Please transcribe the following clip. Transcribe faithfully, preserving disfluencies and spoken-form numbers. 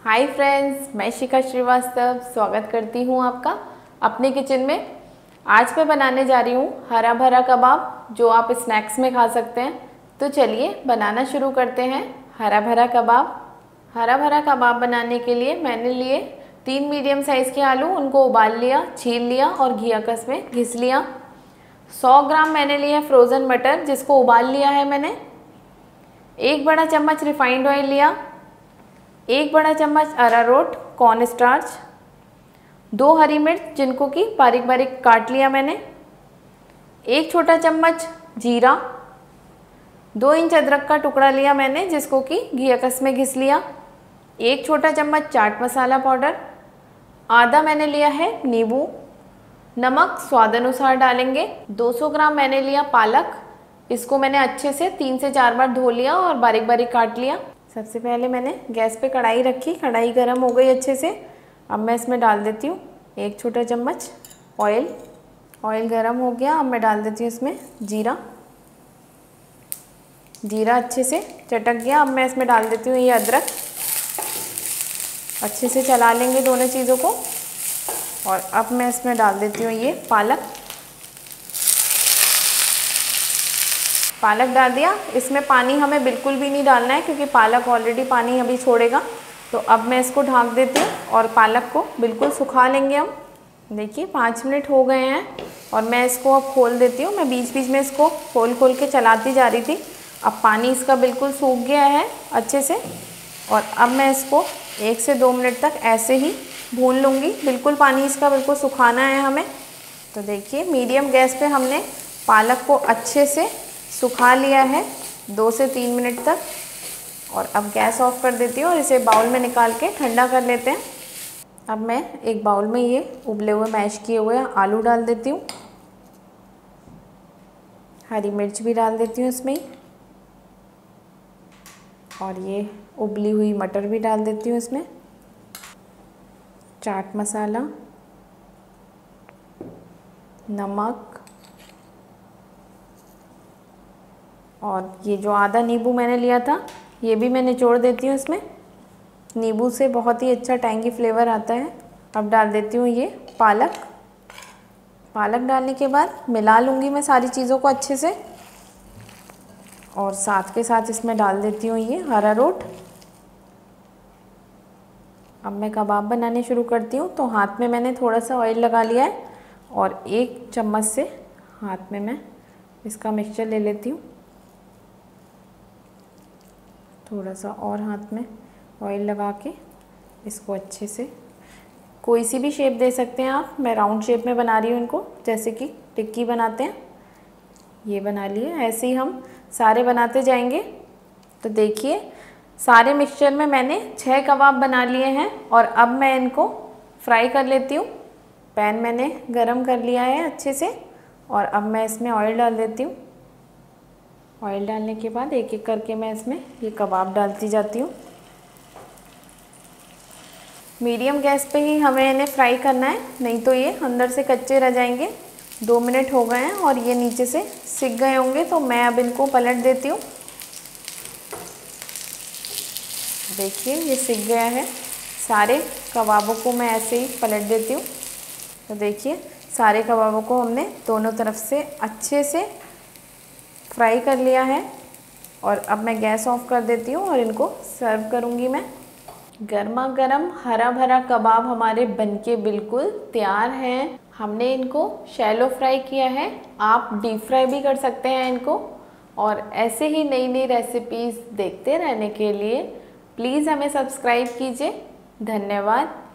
Hi friends, मैं शिखा श्रीवास्तव स्वागत करती हूँ आपका अपने किचन में। आज मैं बनाने जा रही हूँ हरा भरा कबाब, जो आप स्नैक्स में खा सकते हैं। तो चलिए बनाना शुरू करते हैं हरा भरा कबाब। हरा भरा कबाब बनाने के लिए मैंने लिए तीन मीडियम साइज़ के आलू, उनको उबाल लिया, छील लिया और घी कस में घिस लिया। सौ ग्राम मैंने लिया फ्रोज़न मटर, जिसको उबाल लिया है मैंने। एक बड़ा चम्मच रिफाइंड ऑयल लिया, एक बड़ा चम्मच अरारोट कॉर्न स्टार्च, दो हरी मिर्च जिनको कि बारीक बारीक काट लिया मैंने, एक छोटा चम्मच जीरा, दो इंच अदरक का टुकड़ा लिया मैंने जिसको कि घी कस में घिस लिया, एक छोटा चम्मच चाट मसाला पाउडर, आधा मैंने लिया है नींबू, नमक स्वाद अनुसार डालेंगे। दो सौ ग्राम मैंने लिया पालक, इसको मैंने अच्छे से तीन से चार बार धो लिया और बारीक बारीक काट लिया। सबसे पहले मैंने गैस पे कढ़ाई रखी, कढ़ाई गर्म हो गई अच्छे से। अब मैं इसमें डाल देती हूँ एक छोटा चम्मच ऑयल। ऑयल गर्म हो गया, अब मैं डाल देती हूँ इसमें जीरा। जीरा अच्छे से चटक गया, अब मैं इसमें डाल देती हूँ ये अदरक। अच्छे से चला लेंगे दोनों चीज़ों को। और अब मैं इसमें डाल देती हूँ ये पालक। पालक डाल दिया। इसमें पानी हमें बिल्कुल भी नहीं डालना है क्योंकि पालक ऑलरेडी पानी अभी छोड़ेगा। तो अब मैं इसको ढक देती हूँ और पालक को बिल्कुल सुखा लेंगे हम। देखिए पाँच मिनट हो गए हैं और मैं इसको अब खोल देती हूँ। मैं बीच बीच में इसको खोल खोल के चलाती जा रही थी। अब पानी इसका बिल्कुल सूख गया है अच्छे से। और अब मैं इसको एक से दो मिनट तक ऐसे ही भून लूँगी। बिल्कुल पानी इसका बिल्कुल सुखाना है हमें। तो देखिए मीडियम गैस पे हमने पालक को अच्छे से सुखा लिया है दो से तीन मिनट तक। और अब गैस ऑफ कर देती हूँ और इसे बाउल में निकाल के ठंडा कर लेते हैं। अब मैं एक बाउल में ये उबले हुए मैश किए हुए आलू डाल देती हूँ। हरी मिर्च भी डाल देती हूँ इसमें, और ये उबली हुई मटर भी डाल देती हूँ इसमें। चाट मसाला, नमक, और ये जो आधा नींबू मैंने लिया था ये भी मैं निचोड़ देती हूँ इसमें। नींबू से बहुत ही अच्छा टैंगी फ्लेवर आता है। अब डाल देती हूँ ये पालक। पालक डालने के बाद मिला लूँगी मैं सारी चीज़ों को अच्छे से। और साथ के साथ इसमें डाल देती हूँ ये अरारोट। अब मैं कबाब बनाने शुरू करती हूँ। तो हाथ में मैंने थोड़ा सा ऑयल लगा लिया है और एक चम्मच से हाथ में मैं इसका मिक्सचर ले लेती हूँ। थोड़ा सा और हाथ में ऑयल लगा के इसको अच्छे से, कोई सी भी शेप दे सकते हैं आप। मैं राउंड शेप में बना रही हूँ इनको, जैसे कि टिक्की बनाते हैं। ये बना लिए, ऐसे ही हम सारे बनाते जाएंगे। तो देखिए सारे मिक्सचर में मैंने छः कबाब बना लिए हैं और अब मैं इनको फ्राई कर लेती हूँ। पैन मैंने गरम कर लिया है अच्छे से और अब मैं इसमें ऑयल डाल देती हूँ। ऑयल डालने के बाद एक एक करके मैं इसमें ये कबाब डालती जाती हूँ। मीडियम गैस पे ही हमें इन्हें फ्राई करना है, नहीं तो ये अंदर से कच्चे रह जाएंगे। दो मिनट हो गए हैं और ये नीचे से सिक गए होंगे। तो मैं अब इनको पलट देती हूँ। देखिए ये सिक गया है। सारे कबाबों को मैं ऐसे ही पलट देती हूँ। तो देखिए सारे कबाबों को हमने दोनों तरफ से अच्छे से फ्राई कर लिया है। और अब मैं गैस ऑफ कर देती हूँ और इनको सर्व करूँगी मैं। गर्मा गर्म हरा भरा कबाब हमारे बनके बिल्कुल तैयार हैं। हमने इनको शैलो फ्राई किया है, आप डीप फ्राई भी कर सकते हैं इनको। और ऐसे ही नई नई रेसिपीज़ देखते रहने के लिए प्लीज़ हमें सब्सक्राइब कीजिए। धन्यवाद।